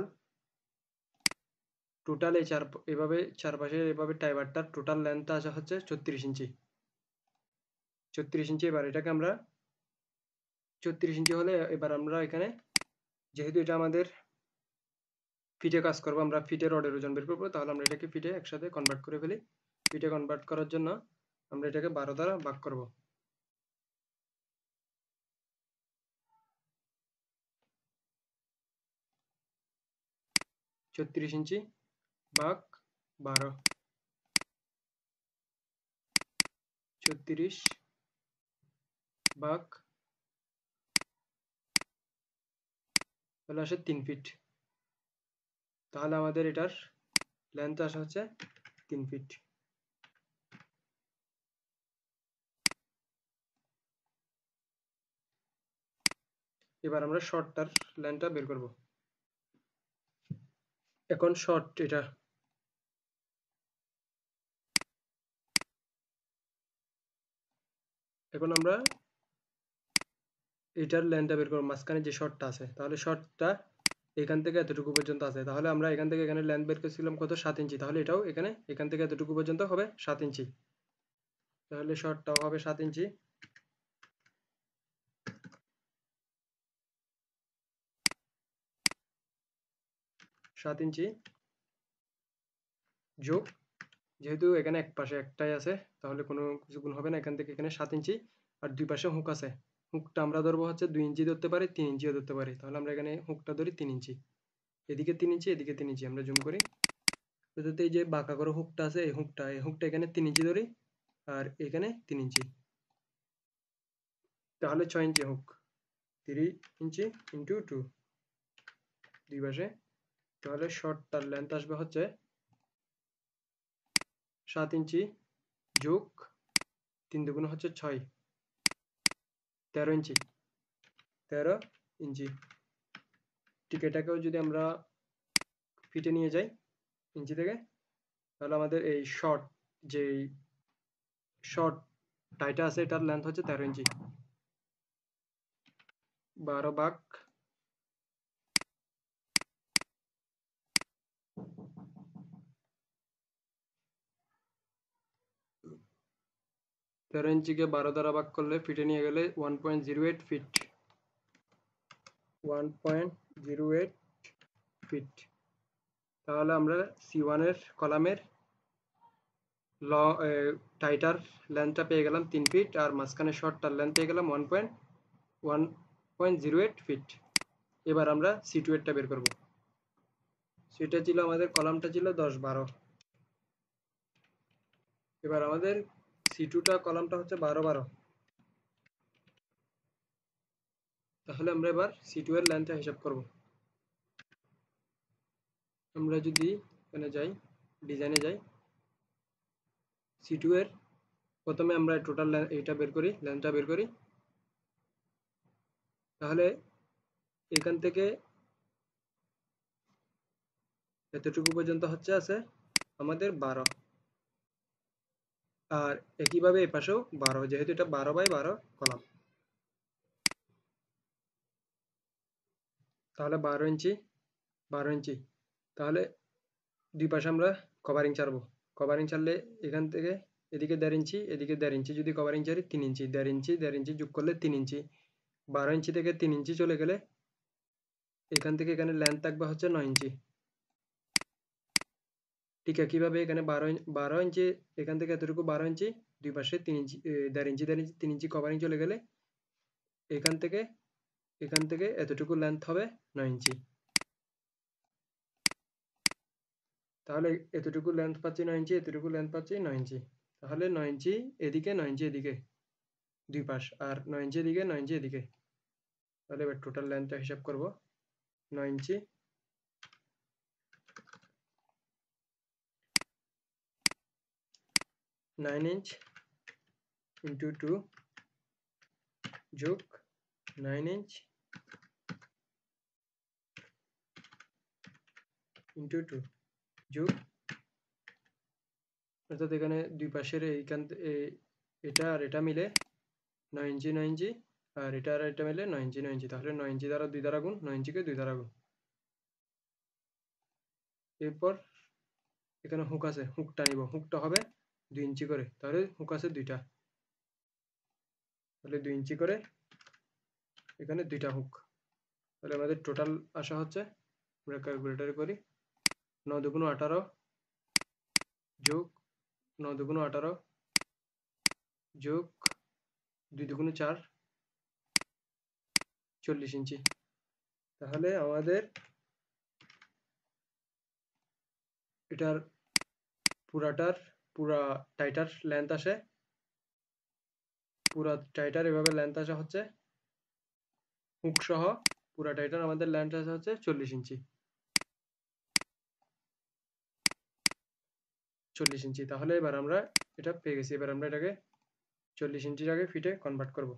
টোটাল এই চার এভাবে চারপাশে এভাবে টাইবারটার টোটাল লেন্থ আসা হচ্ছে ছত্রিশ ইঞ্চি, ছত্রিশ ইঞ্চি। এবার এটাকে আমরা ছত্রিশ ইঞ্চি হলে এবার আমরা এখানে যেহেতু এটা আমাদের ফিটে কাজ করবো, আমরা ফিটে রডের ওজন বের করবো, তাহলে আমরা এটাকে ফিটে একসাথে কনভার্ট করে ফেলি। ফিটে কনভার্ট করার জন্য আমরা এটাকে বারো দ্বারা ভাগ করব। ছত্রিশ ইঞ্চি ভাগ বারো, ছত্রিশ ভাগ তাহলে আসে তিন ফিট। তাহলে আমাদের এটার লেন্থ আসা হচ্ছে তিন ফিট। এবার আমরা শর্টটার লেন্থটা বের করব। এখন শর্ট এটা এখন আমরা এটার লেন্থটা বের করব, মাঝখানে যে শর্টটা আছে, তাহলে শর্টটা এখান থেকে এতটুকু পর্যন্ত আছে, তাহলে আমরা এখান থেকে এখানে লেন্থ বের করেছিলাম কত সাত ইঞ্চি, তাহলে এটাও এখানে এখান থেকে এতটুকু পর্যন্ত হবে সাত ইঞ্চি, তাহলে শর্টটাও হবে সাত ইঞ্চি। সাত ইঞ্চি যোগ, যেহেতু এখানে এক পাশে একটাই আছে তাহলে কোনো কিছু গুণ হবে না, এখান থেকে এখানে সাত ইঞ্চি আর দুই পাশে হুক আছে, হুকটা আমরা ধরবো হচ্ছে দুই ইঞ্চি ধরতে পারি তিন ইঞ্চিও ধরতে পারি, তাহলে আমরা এখানে হুকটা ধরি তিন ইঞ্চি, এদিকে তিন ইঞ্চি এদিকে তিন ইঞ্চি, আমরা জুম করি অর্থাৎ এই যে বাঁকা করে হুকটা আছে এই হুকটা এই হুকটা এখানে তিন ইঞ্চি ধরি আর এখানে তিন ইঞ্চি, তাহলে ছয় ইঞ্চি হুক, থ্রি ইঞ্চি ইন্টু টু দুই পাশে, তাহলে শর্টটার লেন্থ আসবে হচ্ছে সাত ইঞ্চি যোগ তিন দুগুণ হচ্ছে ছয়, তেরো ইঞ্চি, তেরো ইঞ্চি। ঠিক এটাকেও যদি আমরা ফিটে নিয়ে যাই ইঞ্চি থেকে, তাহলে আমাদের এই শর্ট যে শর্ট টাইটা আছে এটার লেন্থ হচ্ছে তেরো ইঞ্চি, বারো ভাগ তেরো ইঞ্চিকে বারো দ্বারা ভাগ করলে ফিটে নিয়ে গেলে one point zero eight feet, one point zero eight feet. তাহলে আমরা সি ওয়ানের কলামের ল টাইটার লেন্থটা পেয়ে গেলাম তিন ফিট আর মাঝখানে শর্টটার লেন্থ পেয়ে গেলাম one point one point zero eight feet. এবার আমরা সি টু এরটা বের করবো। সেটা ছিল আমাদের কলামটা ছিল দশ বারো, এবার আমাদের সি টুটা কলামটা হচ্ছে বারো বারো, তাহলে আমরা এবার সি টু এর লেন্থটা হিসাব করব। আমরা যদি এখানে যাই ডিজাইনে যাই, সি টু এর প্রথমে আমরা টোটাল এইটা বের করি লেন্থটা বের করি, তাহলে এখান থেকে এতটুকু পর্যন্ত হচ্ছে আছে আমাদের বারো, আর একইভাবে এই পাশেও বারো, যেহেতু এটা বারো বাই বারো কলাম, তাহলে বারো ইঞ্চি বারো ইঞ্চি, তাহলে দুই পাশে আমরা কভারিং ছাড়বো। কভারিং ছাড়লে এখান থেকে এদিকে দেড় ইঞ্চি এদিকে দেড় ইঞ্চি, যদি কভারিং ছাড়ি তিন ইঞ্চি, দেড় ইঞ্চি দেড় ইঞ্চি যোগ করলে তিন ইঞ্চি, বারো ইঞ্চি থেকে তিন ইঞ্চি চলে গেলে এখান থেকে এখানে লেন্থ থাকবে হচ্ছে নয় ইঞ্চি। ঠিক একইভাবে এখানে বারো বারো ইঞ্চি, এখান থেকে এতটুকু বারো ইঞ্চি, দুই পাশে তিন ইঞ্চি, দেড় ইঞ্চি দেড় ইঞ্চি তিন ইঞ্চি কভারিং চলে গেলে এখান থেকে এখান থেকে এতটুকু লেন্থ হবে নয় ইঞ্চি। তাহলে এতটুকু লেন্থ পাচ্ছি নয় ইঞ্চি, এতটুকু লেন্থ পাচ্ছি নয় ইঞ্চি। তাহলে নয় ইঞ্চি এদিকে, নয় ইঞ্চি এদিকে দুই পাশ, আর নয় ইঞ্চি এদিকে, নয় ইঞ্চি এদিকে। তাহলে এবার টোটাল লেন্থটা হিসাব করব। নয় ইঞ্চি নাইন ইঞ্চ ইন্টু টু যোগ নাইন ইঞ্চ ইন্টু টু যোগ, অর্থাৎ এখানে দুই পাশের এইখান এটা আর এটা মিলে নয় ইঞ্চি নয় ইঞ্চি, আর এটা আর এটা মিলে নয় ইঞ্চি নয় ইঞ্চি। তাহলে নয় ইঞ্চি দ্বারা দুই দ্বারা গুণ, নয় ইঞ্চিকে দুই দ্বারা গুণ। এরপর এখানে হুক আছে, হুকটা নিব, হুকটা হবে দুই ইঞ্চি করে। তাহলে হুক আছে দুইটা, তাহলে দুই ইঞ্চি করে এখানে দুইটা হুক। তাহলে আমাদের টোটাল আসা হচ্ছে, আমরা ক্যালকুলেটরে করি, নয় দুগুণ আঠারো যোগ নয় দুগুণ আঠারো যোগ দুই দুগুণ চার, চল্লিশ ইঞ্চি। তাহলে আমাদের এটার পুরাটার পুরা টাইটার লেন্থ আসে, পুরা টাইটার এভাবে লেন্থ আসা হচ্ছে হুক সহ, পুরা টাইটার আমাদের লেন্থ আসা হচ্ছে চল্লিশ ইঞ্চি। চল্লিশ ইঞ্চি। তাহলে এবার আমরা এটা পেয়ে গেছি। এবার আমরা এটাকে চল্লিশ ইঞ্চিটাকে ফিটে কনভার্ট করব।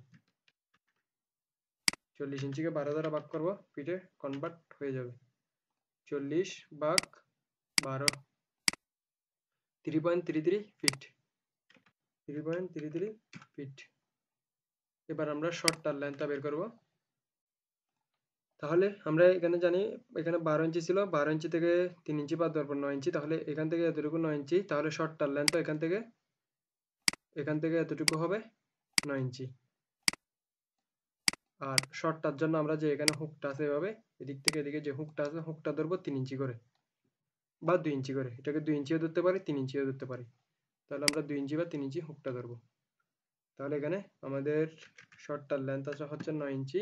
চল্লিশ ইঞ্চিকে বারো দ্বারা ভাগ করব, ফিটে কনভার্ট হয়ে যাবে। চল্লিশ ভাগ বারো, three point three three feet. Three point three three feet. এবার আমরা শর্টটার লেন্থটা বের করব। তাহলে আমরা এখানে জানি এখানে বারো ইঞ্চি ছিল, বারো ইঞ্চি থেকে তিন ইঞ্চি বাদ দেওয়ার পর নয় ইঞ্চি। তাহলে এখান থেকে এতটুকু নয় ইঞ্চি, তাহলে শর্টটার লেন্থ এখান থেকে এখান থেকে এতটুকু হবে নয় ইঞ্চি। আর শর্টটার জন্য আমরা যে এখানে হুকটা আছে এভাবে এদিক থেকে এদিকে যে হুকটা আছে, হুকটা ধরবো তিন ইঞ্চি করে বা দুই ইঞ্চি করে। এটাকে দুই ইঞ্চিও ধরতে পারি, তিন ইঞ্চিও ধরতে পারি। তাহলে আমরা দুই ইঞ্চি বা তিন ইঞ্চি হুকটা ধরবো। তাহলে এখানে আমাদের শর্টটার লেন্থ আসা হচ্ছে নয় ইঞ্চি।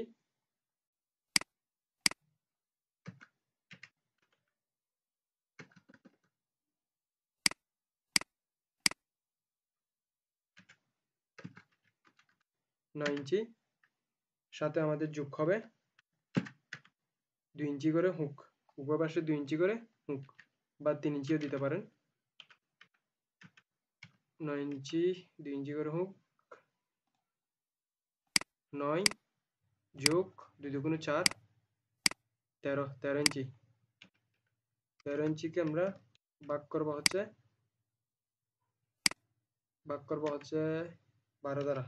নয় ইঞ্চি সাথে আমাদের যোগ হবে দুই ইঞ্চি করে হুক, উপর পাশে দুই ইঞ্চি করে হুক বা তিন ইঞ্চিও দিতে পারেন। নয় ইঞ্চি দুই ইঞ্চি করে হুক, নয় যোগ দুই দুগুণে চার, তেরো তেরো ইঞ্চি। তেরো ইঞ্চিকে আমরা ভাগ করবো হচ্ছে ভাগ করবো হচ্ছে বারো দ্বারা,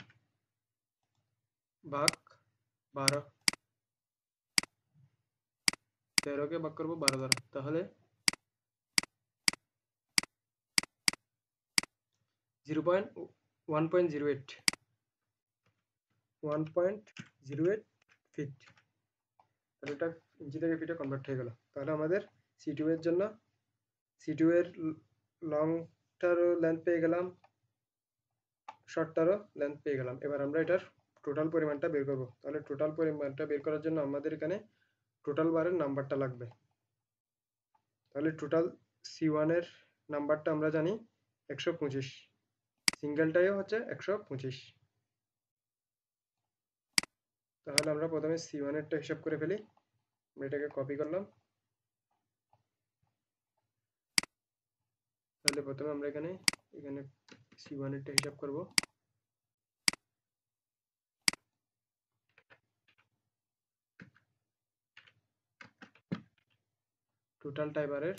ভাগ বারো, তেরোকে ভাগ করবো বারো দ্বারা। তাহলে zero point one point zero eight one point zero eight feet. তাহলে এটা ইঞ্চি থেকে ফিটে কনভার্ট হয়ে গেল। তাহলে আমাদের সি টু এর জন্য সি টু এর লংটারও লেন্থ পেয়ে গেলাম, শর্টটারও লেন্থ পেয়ে গেলাম। এবার আমরা এটার টোটাল পরিমাণটা বের করব। তাহলে টোটাল পরিমাণটা বের করার জন্য আমাদের এখানে টোটাল বারের নাম্বারটা লাগবে। তাহলে টোটাল সি ওয়ান এর নাম্বারটা আমরা জানি একশো পঁচিশ, সিঙ্গেলটাইও হচ্ছে একশো পঁচিশ। তাহলে আমরা প্রথমে সি ওয়ান এরটা হিসাব করে ফেলি। আমরা এটাকে কপি করলাম। তাহলে প্রথমে আমরা এখানে এখানে সি ওয়ান এরটা হিসাব করব। টোটাল টাইবারের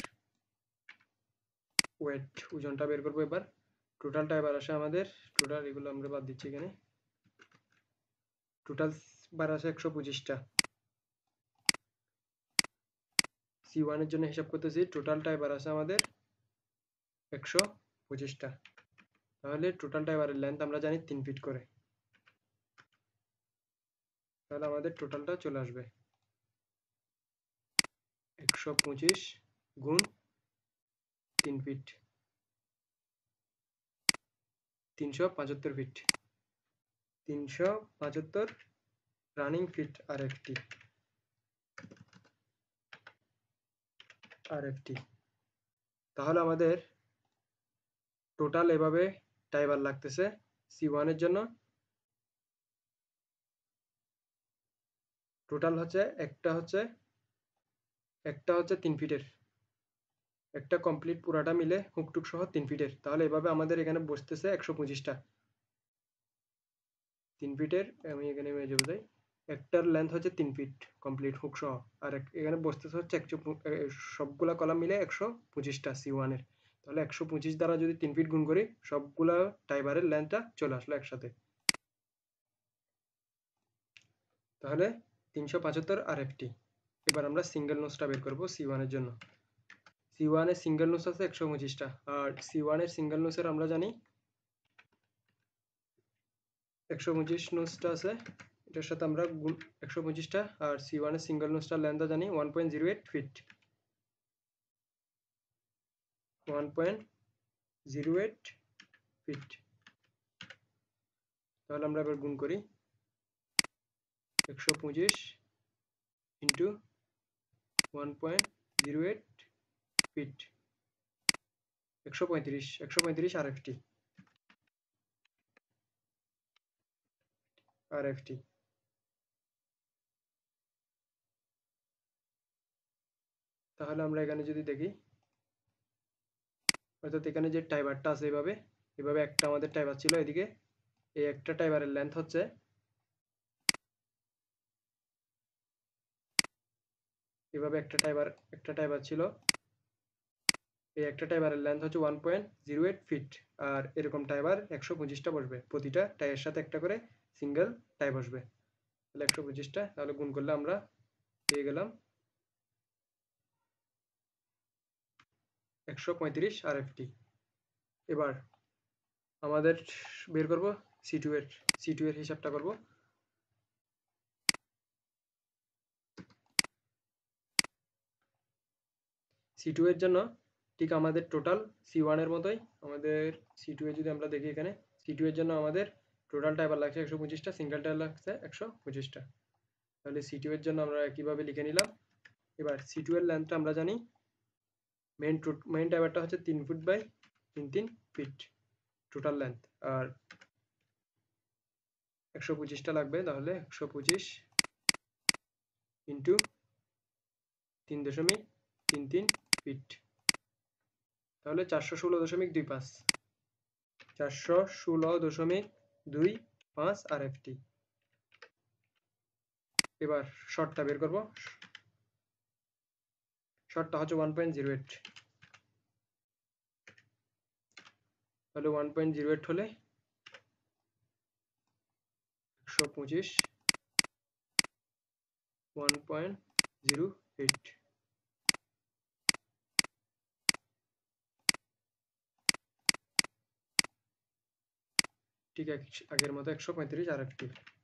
ওয়েট, ওজনটা বের করবো। এবার টোটাল টাইবার আসে আমাদের, টোটাল এগুলো আমরা বাদ দিচ্ছি এখানে, টোটাল বার আসে একশো পঁচিশটা। সি ওয়ান এর জন্য হিসাব করতেছি, টোটাল টাইবার আছে আমাদের একশো পঁচিশটা। তাহলে টোটাল টাইবারের লেন্থ আমরা জানি তিন ফিট করে। তাহলে আমাদের টোটালটা চলে আসবে একশো পঁচিশ গুণ তিন ফিট, তিনশো পঁচাত্তর ফিট, তিনশো পঁচাত্তর রানিং ফিট আর একটি আর একটি তাহলে আমাদের টোটাল এভাবে টাইবার লাগতেছে সি ওয়ানের জন্য। টোটাল হচ্ছে একটা হচ্ছে একটা হচ্ছে তিন ফিটের, একটা কমপ্লিট পুরাটা মিলে হুকটুক সহ তিন ফিটের। তাহলে এভাবে আমাদের এখানে বসতেছে একশো পঁচিশটা তিন ফিটের। আমি এখানে মেজে বোঝাই, একটার লেন্থ হচ্ছে তিন ফিট কমপ্লিট হুক সহ, আর এখানে বসতেছে হচ্ছে একশো, সবগুলা কলাম মিলে একশো পঁচিশটা সি ওয়ানের। তাহলে একশো পঁচিশ দ্বারা যদি তিন ফিট গুণ করি সবগুলা টাইবারের লেন্থটা চলে আসলো একসাথে। তাহলে তিনশো পঁচাত্তর আর একটি। এবার আমরা সিঙ্গেল নোসটা বের করবো সি ওয়ানের জন্য। সি ওয়ানের সিঙ্গেল নোস আছে একশো পঁচিশটা, আর সি ওয়ানের সিঙ্গেল নোসের আমরা জানি একশো পঁচিশ নোসটা আছে, এটার সাথে আমরা গুণ একশো পঁচিশটা, আর সি ওয়ানের সিঙ্গেল নোসটার লেন্থটা জানি one point zero eight feet, one point zero eight feet. তাহলে আমরা এবার গুণ করি একশো পঁচিশ into one point zero eight feet, একশো পঁয়ত্রিশ একশো পঁয়ত্রিশ আর একটি আর একটি তাহলে আমরা এখানে যদি দেখি, অর্থাৎ এখানে যে টাইবারটা আছে এভাবে এভাবে একটা আমাদের টাইবার ছিল এদিকে, এই একটা টাইবারের লেন্থ হচ্ছে এভাবে একটা টাইবার একটা টাইবার ছিল, এই একটা টাইবারের লেন্থ হচ্ছে one point zero eight feet, আর এরকম টাইবার একশো পঁচিশটা বসবে, প্রতিটা টাইয়ের সাথে একটা করে সিঙ্গেল টাই বসবে। তাহলে একশো পঁচিশটা, তাহলে গুণ করলে আমরা পেয়ে গেলাম একশো পঁয়ত্রিশ আর একটি। এবার আমাদের বের করব সি টু এর সি টু এর হিসাবটা করব। সি টু এর জন্য ঠিক আমাদের টোটাল সি ওয়ান এর মতোই, আমাদের সি টু এ যদি আমরা দেখি এখানে সি টু এর জন্য আমাদের টোটাল টাইবার লাগছে একশো পঁচিশটা, সিঙ্গেল টাইবার লাগছে একশো পঁচিশটা। তাহলে সি টু এর জন্য আমরা কিভাবে লিখে নিলাম। এবার সি টু এর লেন্থটা আমরা জানি, মেইন মেইন টাইবারটা হচ্ছে তিন ফুট বাই তিন তিন ফিট টোটাল লেন্থ, আর একশো পঁচিশটা লাগবে। তাহলে একশো পঁচিশ ইন্টু তিন দশমিক তিন তিন ফিট, তাহলে চারশো ষোলো দশমিক দুই পাঁচ চারশো ষোলো দশমিক দুই পাঁচ আর একটি। এবার শর্টটা বের করব, শর্টটা হচ্ছে ওয়ান পয়েন্ট জিরো এইট। তাহলে ওয়ান পয়েন্ট জিরো এইট হলে একশো পঁচিশ ওয়ান পয়েন্ট জিরো এইট, ঠিক আগের মতো একশো পঁয়ত্রিশ আর একটি।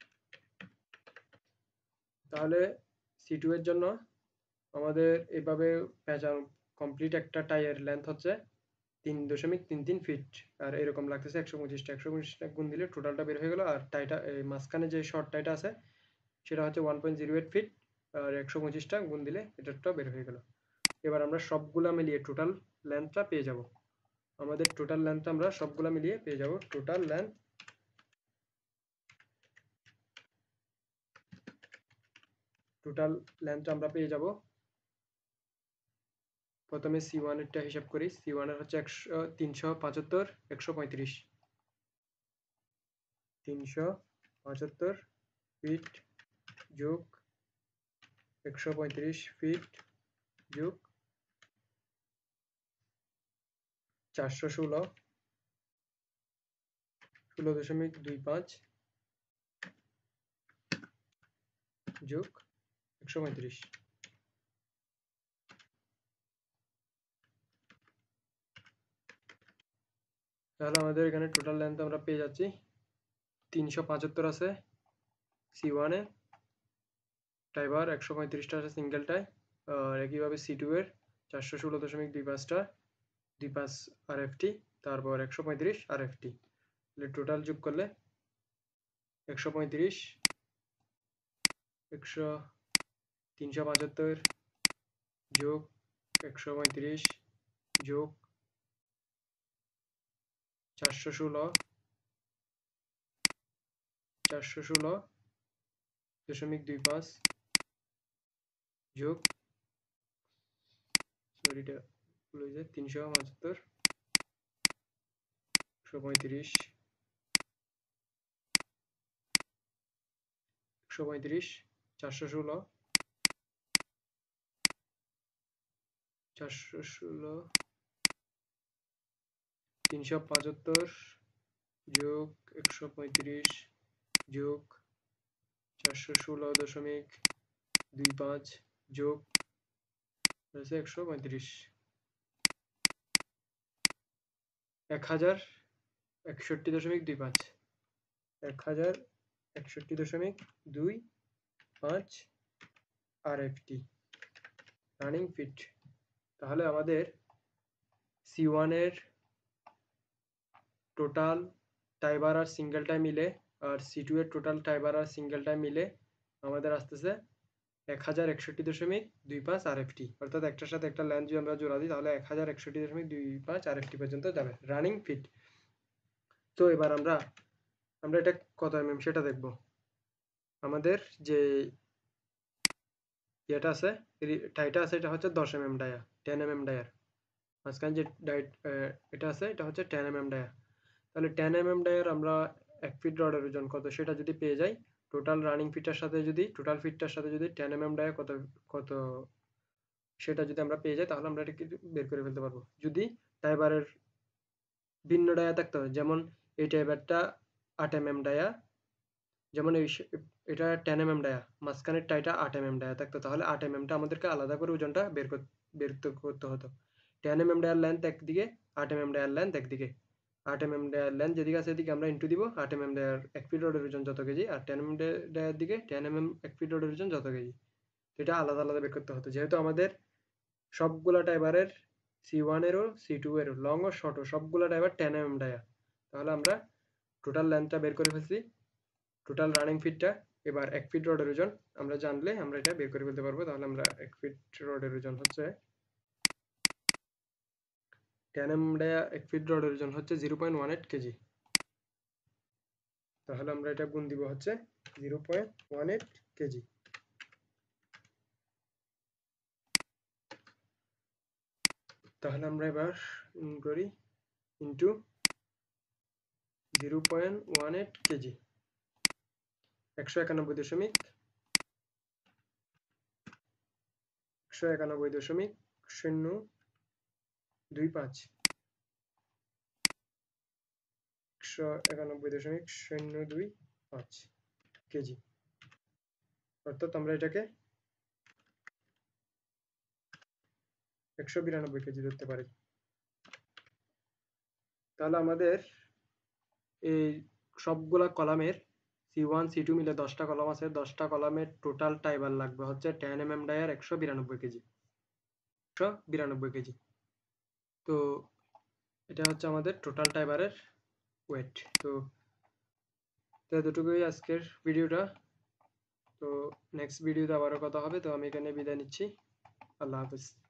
তাহলে সি টু এর জন্য আমাদের এভাবে প্যাঁচানো কমপ্লিট একটা টাইয়ের লেন্থ হচ্ছে তিন দশমিক তিন তিন ফিট, আর এরকম লাগতেছে একশো পঁচিশটা একশো পঁচিশটা গুণ দিলে টোটালটা বের হয়ে গেল। আর টাইটা এই মাঝখানে যে শর্ট টাইটা আছে সেটা হচ্ছে one point zero eight feet, আর একশো পঁচিশটা গুণ দিলে এটারটা বের হয়ে গেল। এবার আমরা সবগুলা মিলিয়ে টোটাল লেন্থটা পেয়ে যাব। আমাদের টোটাল লেন্থ আমরা সবগুলা মিলিয়ে পেয়ে যাব, টোটাল লেন্থ টোটাল লেন্থ আমরা পেয়ে যাব। প্রথমে সি ওয়ান এরটা হিসাব করি, সি ওয়ান এর হচ্ছে একশো তিনশো পঁচাত্তর একশো পঁয়ত্রিশ, তিনশো পঁচাত্তর ফিট যোগ একশো পঁয়ত্রিশ ফিট যোগ চারশো ষোলো ষোলো দশমিক দুই পাঁচ যোগ একশো পঁয়ত্রিশ। তাহলে আমাদের এখানে টোটাল লেন্থ আমরা পেয়ে যাচ্ছি তিনশো পঁচাত্তর আছে সি ওয়ানে টাইবার, একশো পঁয়ত্রিশটা আছে সিঙ্গেল টাই, আর একইভাবে সি টু এর চারশো ষোলো দশমিক দুই পাঁচটা দুই পাঁচ আর এফ টি, তারপর একশো পঁয়ত্রিশ আর এফ টি, টোটাল যোগ করলে একশো পঁয়ত্রিশ একশো তিনশো পঁচাত্তর যোগ একশো পঁয়ত্রিশ যোগ চারশো ষোলো চারশো ষোলো দশমিক দুই পাঁচ যোগ সরিটা ভুলে যায় তিনশো পঁচাত্তর একশো পঁয়ত্রিশ একশো পঁয়ত্রিশ চারশো ষোলো চারশো ষোলো তিনশো পঁচাত্তর যোগ একশো পঁয়ত্রিশ যোগ চারশো ষোলো দশমিক দুই পাঁচ যোগ হয়েছে একশো পঁয়ত্রিশ এক হাজার একষট্টি দশমিক দুই পাঁচ এক হাজার একষট্টি দশমিক দুই পাঁচ R F T running feet. তাহলে আমাদের সি ওয়ানের টোটাল টাইবার আর সিঙ্গেলটা মিলে আর সি টু এর টোটাল টাইবার আর সিঙ্গেলটা মিলে আমাদের আসতেছে এক হাজার একষট্টি দশমিক দুই পাঁচ আর এফ টি, অর্থাৎ একটার সাথে একটা লাইন যদি আমরা জোড়া দিই তাহলে এক হাজার একষট্টি দশমিক দুই পাঁচ আর এফ টি পর্যন্ত যাবে রানিং ফিট। তো এবার আমরা আমরা এটা কত এমএম সেটা দেখব। আমাদের যে এটা আছে টাইটা আছে এটা হচ্ছে দশ এমএম ডায়া, টেন এমএম ডায়ার মাঝখানে যে ডাইট এটা আছে এটা হচ্ছে টেন এমএম ডায়া। তাহলে টেন এমএম ডায়ার আমরা এক ফিট রডের ওজন কত সেটা যদি পেয়ে যাই, টোটাল রানিং ফিটার সাথে যদি টোটাল ফিটটার সাথে যদি টেন এমএম ডায়া কত কত সেটা যদি আমরা পেয়ে যাই তাহলে আমরা এটা বের করে ফেলতে পারবো। যদি টাইবারের ভিন্ন ডায়া থাকতে হয়, যেমন এই টাইবারটা আট এমএম ডায়া, যেমন এই এটা টেন এমএম ডায়া, মাঝখানের টাইটা আট এমএম ডায়া থাকতো, তাহলে আট এমএমটা আমাদেরকে আলাদা করে ওজনটা বের বের করতে হতো। টেন এমএম ডায়ার লেন্থ একদিকে, আট এমএম ডায়ার লেন্থ একদিকে, আট এমএম ডায়ার লেন্থ যেদিকে আছে এদিকে আমরা ইন্টু দিব আট এমএম ডায়ার এক ফিট রডের ওজন যত কেজি, আর টেন এমএম ডায়ার দিকে টেন এমএম এক ফিট রডের ওজন যত কেজি, এটা আলাদা আলাদা বের করতে হতো। যেহেতু আমাদের সবগুলা টাইবারের সি ওয়ানেরও সি টু এরও লং ও শর্ট ও সবগুলা টাইবার টেন এমএম ডায়া, তাহলে আমরা টোটাল লেন্থটা বের করে ফেলছি, টোটাল রানিং ফিটটা। এবার এক ফিট রডের ওজন আমরা জানলে আমরা এটা বের করে ফেলতে পারবো। তাহলে আমরা এক ফিট রডের ওজন হচ্ছে টেন এমএম ডায়া, এক ফিট রডের ওজন হচ্ছে zero point one eight KG. তাহলে আমরা এটা গুণ দিব হচ্ছে zero point one eight KG. তাহলে আমরা এবার করি into zero point one eight KG, একশো একানব্বই দশমিক একশো একানব্বই দশমিক শূন্য দুই পাঁচ একশো একানব্বই দশমিক শূন্য দুই পাঁচ কেজি, অর্থাৎ আমরা এটাকে একশো বিরানব্বই কেজি ধরতে পারি। তাহলে আমাদের এই সবগুলা কলামের সি ওয়ান সি টু মিলে দশটা কলাম আছে, দশটা কলামের টোটাল টাইবার লাগবে হচ্ছে টেন এমএম ডায়ার একশো বিরানব্বই কেজি, একশো বিরানব্বই কেজি। তো এটা হচ্ছে আমাদের টোটাল টাইবারের ওয়েট। তো এতটুকুই আজকের ভিডিওটা। তো নেক্সট ভিডিওতে আবারও কথা হবে। তো আমি এখানে বিদায় নিচ্ছি। আল্লাহ হাফেজ।